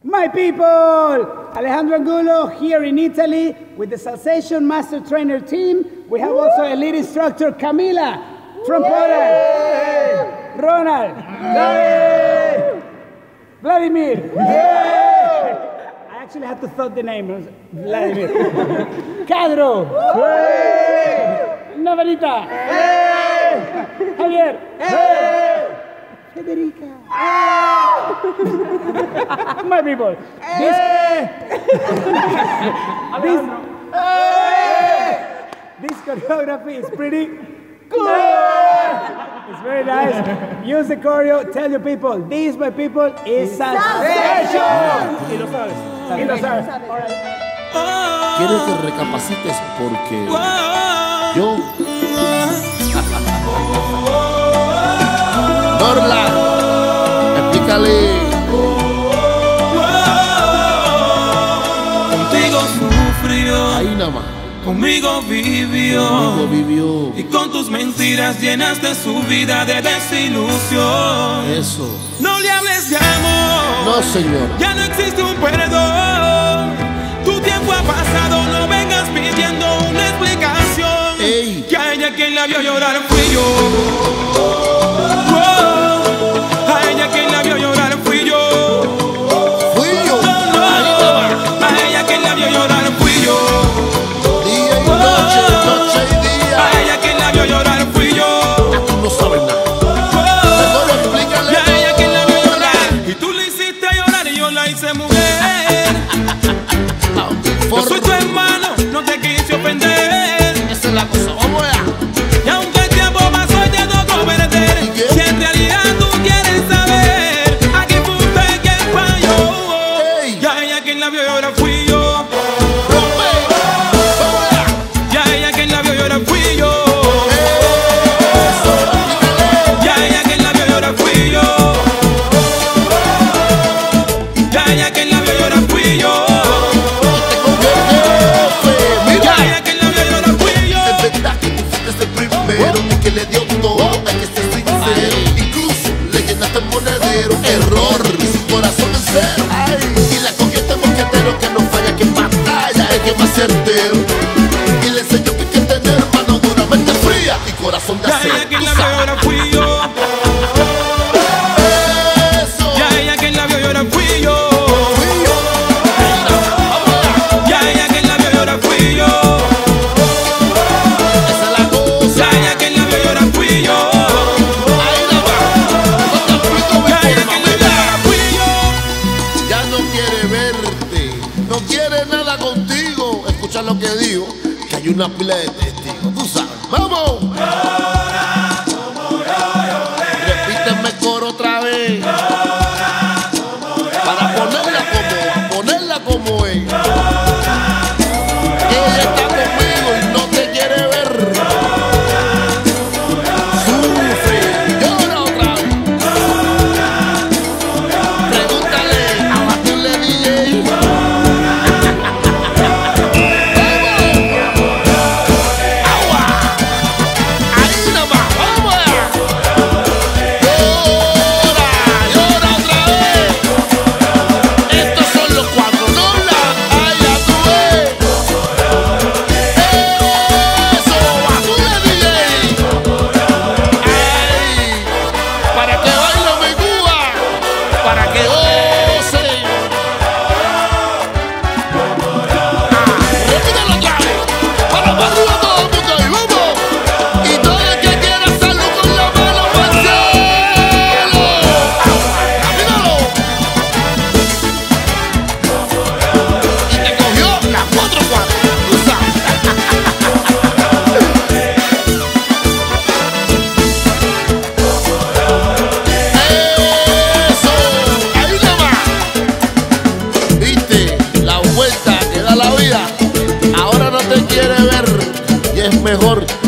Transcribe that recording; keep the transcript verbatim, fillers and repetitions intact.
My people, Alejandro Angulo here in Italy with the Salsation Master Trainer team. We have also elite instructor Camila from Poland. Ronald. Yay! Vladimir. Yay! I actually had to thought the name. It was Vladimir. Cadro. Yay! Navarita. Yay! Javier. Yay! Federica. My people. This, this, this choreography is pretty good. It's very nice. Use the choreo. Tell your people. This, my people, is Salsation. Y lo sabes. Y lo sabes. Quiero que recapacites porque yo... Norla, explícale. Contigo sufrió, Ahí nada más. conmigo vivió, Conmigo vivió. y con tus mentiras llenaste su vida de desilusión. Eso. No le hables de amor, No, señor. ya no existe un perdón. Tu tiempo ha pasado, no vengas pidiendo una explicación. Ey. Que a ella quien la vio llorar fui yo. Oh, a ella quien la vio llorar fui yo. Fui yo. No, no, Ahí nada más. a ella quien la vio llorar fui yo. Día y noche, noche y día. A ella quien la vio llorar fui yo. Ah, tú no sabes nada. Mejor explícale. Y a ella quien la vio llorar. Y tú le hiciste llorar y yo la hice mujer. Yo soy tu hermano, no te quise ofender. Esa es la cosa. Vamos allá. Y aunque el tiempo pasó y te tocó perder, ¿Y qué? si en realidad tú quieres saber, aquí fuiste quien falló. Ey. Y a ella quien la vio llorar fui yo. Rompe. Vamos allá. Y a ella quien la vio llorar fui yo. Eso. Explícale. Y a ella quien la vio llorar fui yo. Y a ella quien la vio llorar fui yo. Te convierte. Y Mira. a ella quien la vio llorar fui yo. Es verdad que tú fuiste el primero y que le dio todo, hay que ser sincero. Incluso le llenaste el monedero, error, y su corazón en cero. Y la cogió este mosquetero que no falla, que en batalla es que más certero. Y le enseñó que hay que tener mano dura, mente fría y corazón de Y a acero. ella quien la vio llorar fui yo. Eso. Y a ella quien la vio llorar fui yo. Fui yo. Y a ella quien la vio llorar fui yo. Esa es la Y cosa. a ella quien la vio llorar fui yo. Ahí nada más. No te explico mi Y a ella forma, quien la vio mira. llorar fui yo. Ya no quiere verte, no quiere nada contigo. Escucha lo que digo, que hay una pila de testigos, tú sabes. ¡Vamos! Repíteme el coro otra vez. Para ponerla como, ponerla como es. Ella está conmigo y no te quiere ver. Sufre, llora otra vez. Pregúntale a Batirle D J. Agua. Ahí nomás, vamos allá. Llora, llora otra vez. Estos son los cuatro, no la, ay, ya tú ves. Eso, Batirle D J. Ay, para que baile mi Cuba, para que goce. Repítelo otra vez. Para para arriba todo el mundo ahí, vamos. Y todo el que quiera salud con la mano para el cielo. Camínalo. Y te cogió las cuatro cuatro. Tú sabes. Eso. Ahí nomás. Viste la vuelta que da la vida. Ahora no te quiere ver y es mejor